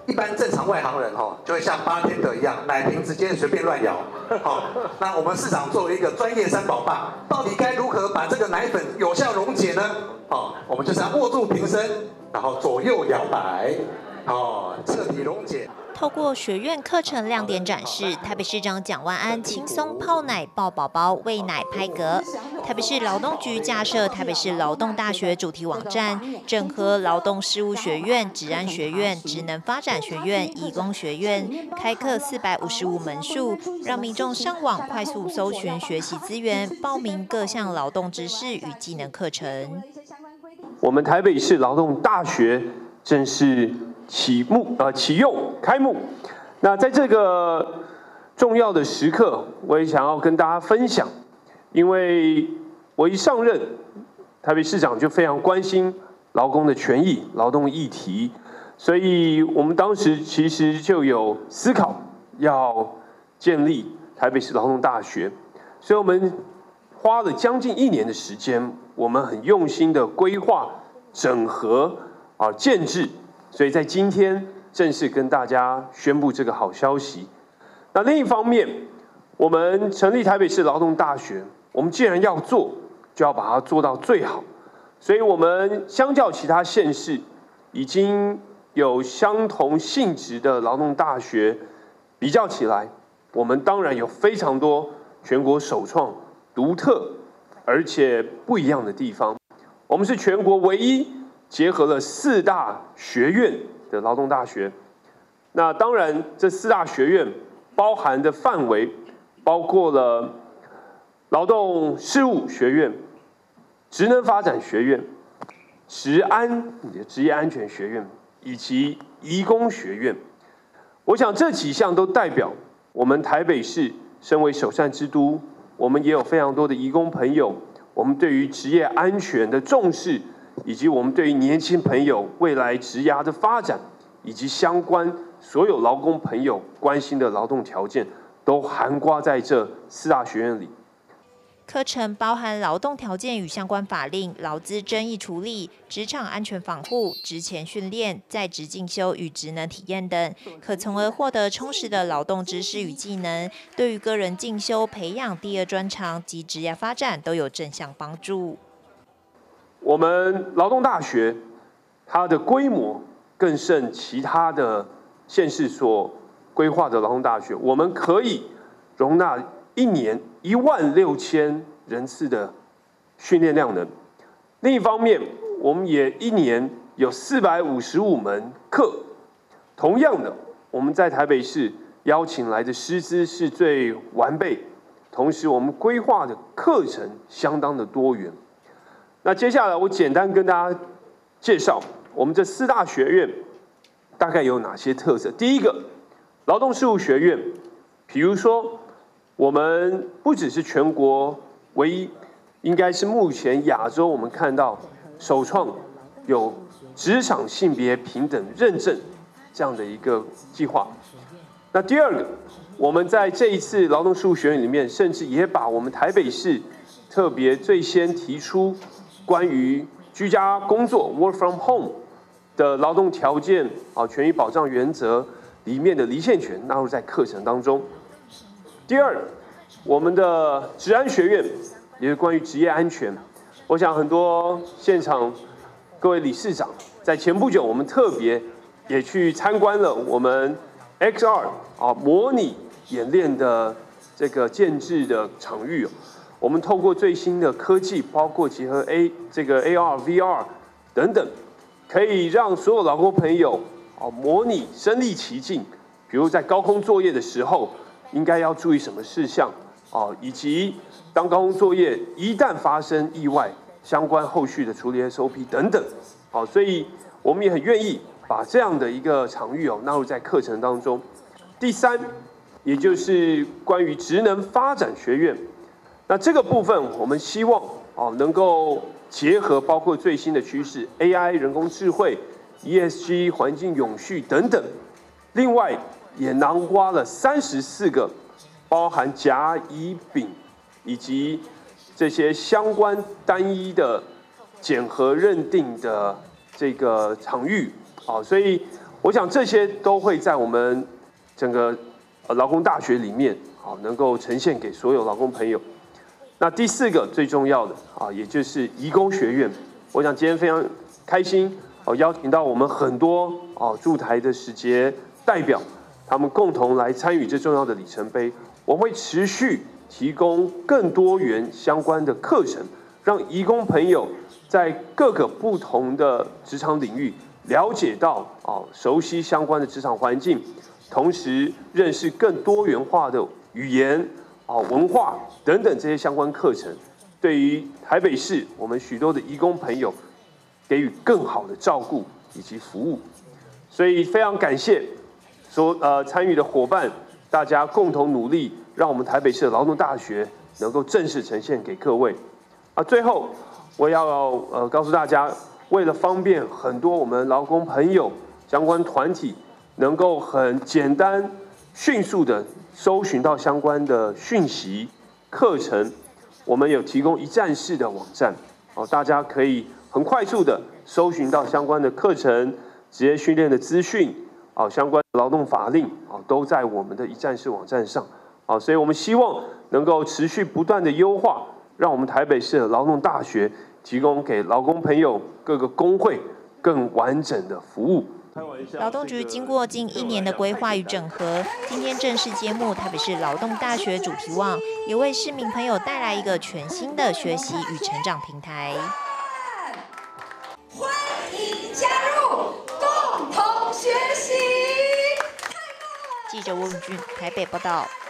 一般正常外行人就会像bartender一样，奶瓶直接随便乱摇。那我们市长作为一个专业三宝爸，到底该如何把这个奶粉有效溶解呢？我们就是要握住瓶身，然后左右摇摆，彻底溶解。 透过学院课程亮点展示，台北市长蒋万安轻松泡奶、抱宝宝、喂奶拍嗝。台北市劳动局架设台北市劳动大学主题网站，整合劳动事务学院、职安学院、职能发展学院、移工学院，开课455门数，让民众上网快速搜寻学习资源，报名各项劳动知识与技能课程。 我们台北市劳动大学正式启用开幕。那在这个重要的时刻，我也想要跟大家分享，因为我一上任，台北市长就非常关心劳工的权益、劳动议题，所以我们当时其实就有思考要建立台北市劳动大学，所以我们花了将近1年的时间，我们很用心的规划、整合建制。所以在今天正式跟大家宣布这个好消息。那另一方面，我们成立台北市劳动大学，我们既然要做，就要把它做到最好。所以我们相较其他县市，已经有相同性质的劳动大学比较起来，我们当然有非常多全国首创、独特而且不一样的地方。我们是全国唯一结合了4大学院的劳动大学，那当然，这4大学院包含的范围包括了劳动事务学院、职能发展学院、职业安全学院以及移工学院。我想这几项都代表我们台北市身为首善之都，我们也有非常多的移工朋友，我们对于职业安全的重视，以及我们对于年轻朋友未来职涯的发展，以及相关所有劳工朋友关心的劳动条件，都涵盖在这4大学院里。 课程包含劳动条件与相关法令、劳资争议处理、职场安全防护、职前训练、在职进修与职能体验等，可从而获得充实的劳动知识与技能，对于个人进修、培养第2专长及职业发展都有正向帮助。 我们劳动大学，它的规模更胜其他的县市所规划的劳动大学，我们可以容纳1年16000人次的训练量能。另一方面，我们也1年有455门课。同样的，我们在台北市邀请来的师资是最完备，同时我们规划的课程相当的多元。那接下来我简单跟大家介绍我们这4大学院大概有哪些特色。第一个，劳动事务学院，比如说我们不只是全国唯一，应该是目前亚洲我们看到首创有职场性别平等认证这样的一个计划。那第二个，我们在这一次劳动事务学院里面，甚至也把我们台北市特别最先提出关于居家工作 （work from home） 的劳动条件权益保障原则里面的离线权纳入在课程当中。第二，我们的职安学院也是关于职业安全。我想很多现场各位理事长在前不久，我们特别也去参观了我们 XR 模拟演练的这个建制的场域。我们透过最新的科技，包括结合AR、VR 等等，可以让所有劳工朋友模拟身临其境，比如在高空作业的时候，应该要注意什么事项以及当高空作业一旦发生意外，相关后续的处理 SOP 等等。所以我们也很愿意把这样的一个场域纳入在课程当中。第三，也就是关于职能发展学院。那这个部分，我们希望能够结合包括最新的趋势 AI、人工智慧、ESG、环境永续等等。另外，也囊括了34个包含甲、乙、丙以及这些相关单一的检核认定的这个场域所以我想这些都会在我们整个劳工大学里面能够呈现给所有劳工朋友。那第4个最重要的也就是移工学院。我想今天非常开心邀请到我们很多驻台的使节代表，他们共同来参与这重要的里程碑。我会持续提供更多元相关的课程，让移工朋友在各个不同的职场领域了解到熟悉相关的职场环境，同时认识更多元化的语言文化等等这些相关课程，对于台北市我们许多的移工朋友给予更好的照顾以及服务。所以非常感谢参与的伙伴，大家共同努力，让我们台北市的劳动大学能够正式呈现给各位。最后我要告诉大家，为了方便很多我们劳工朋友相关团体能够很简单迅速的搜寻到相关的讯息课程，我们有提供一站式的网站大家可以很快速的搜寻到相关的课程、职业训练的资讯相关的劳动法令都在我们的一站式网站上所以我们希望能够持续不断的优化，让我们台北市的劳动大学提供给劳工朋友各个工会更完整的服务。 劳动局经过近1年的规划与整合，今天正式揭幕台北市劳动大学主题网，也为市民朋友带来一个全新的学习与成长平台。 欢迎加入，共同学习。 记者温文俊台北报道。